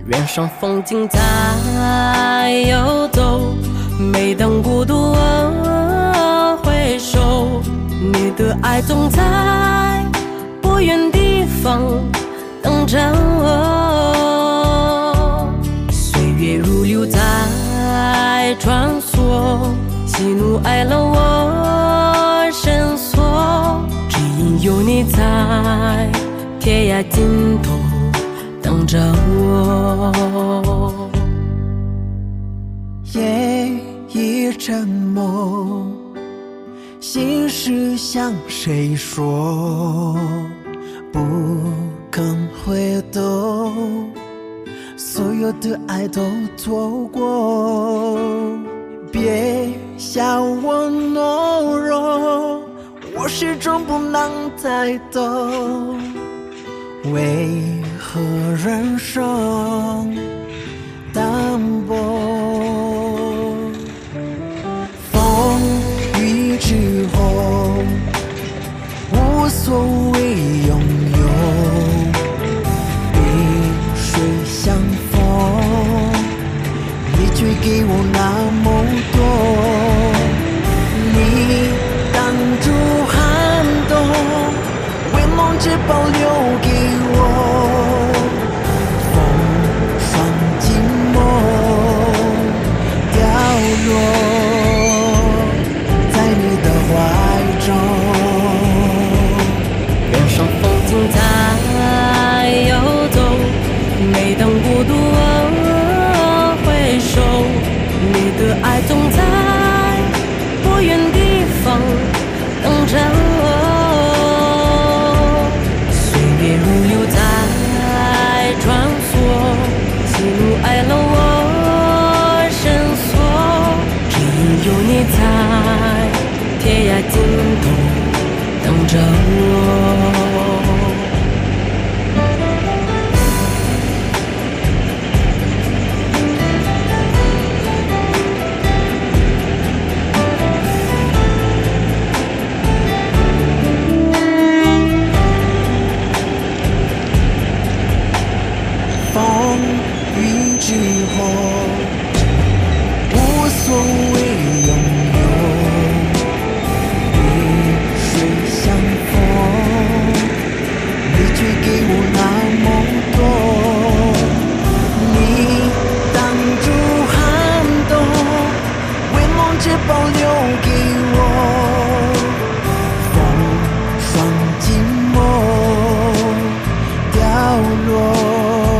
原上风景在游走，每当孤独我回首，你的爱总在不远地方等着我。岁月如流在穿梭，喜怒哀乐我深锁，只因有你在天涯尽头等着我。 夜已沉默，心事向谁说？不肯回头，所有的爱都错过。别笑我懦弱，我始终不能再懂，为何人生淡薄？风雨之后，无所谓拥有，萍水相逢，你却给我那么多。你挡住寒冬，为梦只保留给我。风霜寂寞掉落在你的怀中。 原上风景在游走，每当孤独我回首，你的爱总在不远地方等着我。岁月如流在穿梭，喜怒哀乐我深锁，只因有你在天涯尽头等着我。 风雨之后，无所谓拥有，萍水相逢，你却给我那么多。你挡住寒冬，为梦只保留给我。风霜寂寞掉落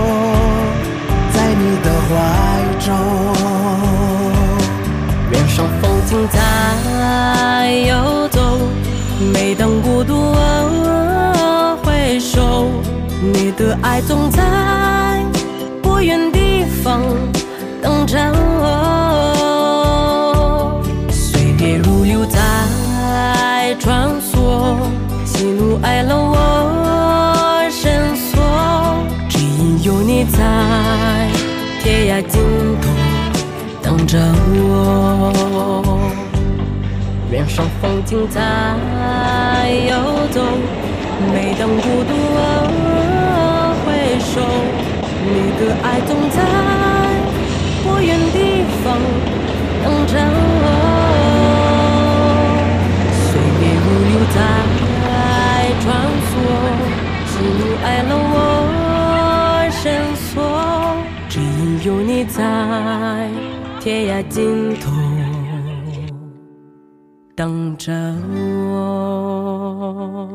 怀中。 原上风景在游走，每当孤独我回首，你的爱总在不远地方等着我。岁月如流在穿梭，喜怒哀乐我深锁，只因有你在天涯尽头等着我。原上风景在游走，每当孤独我回首，你的爱总在不远地方等着我。岁月如流在穿梭，喜怒哀乐我深锁，只因有你在天涯尽头等着我。